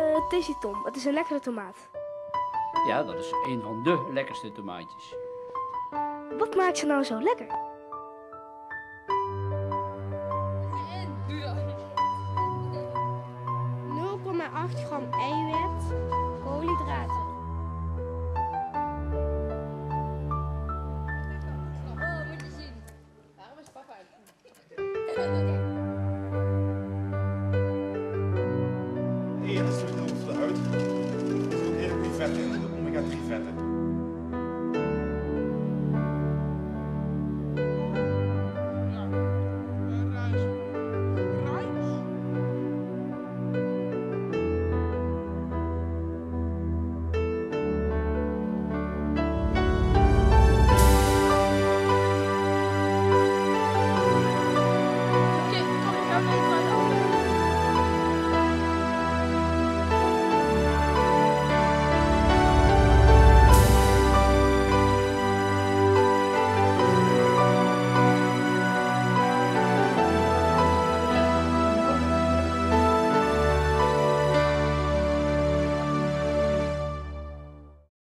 Tasty Tom. Het is een lekkere tomaat. Ja, dat is een van de lekkerste tomaatjes. Wat maakt ze nou zo lekker?